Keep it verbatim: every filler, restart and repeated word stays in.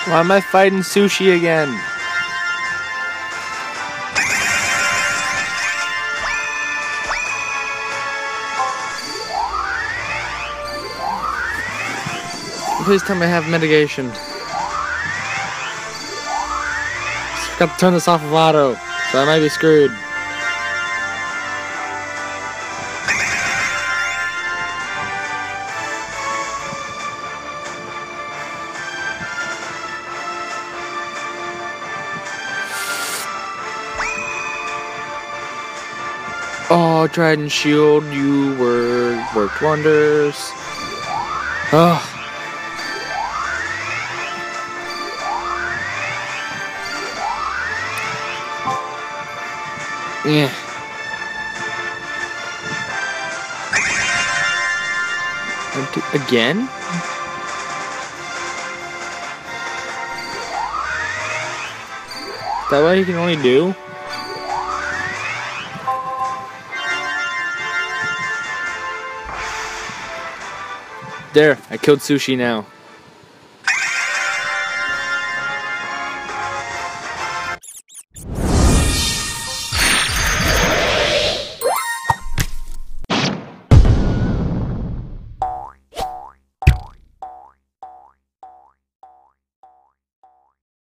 Why am I fighting Sushi again? Please tell me I have mitigation. Just got to turn this off of auto, so I might be screwed. Oh, Trident Shield, you were worked wonders. Oh. Yeah. Again? Is that what he can only do? There, I killed Sushi now.